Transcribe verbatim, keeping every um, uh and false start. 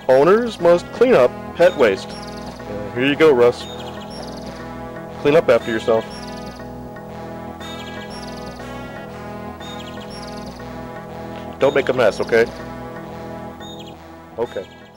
Owners must clean up pet waste. Uh, here you go, Russ. Clean up after yourself. Don't make a mess, okay? Okay.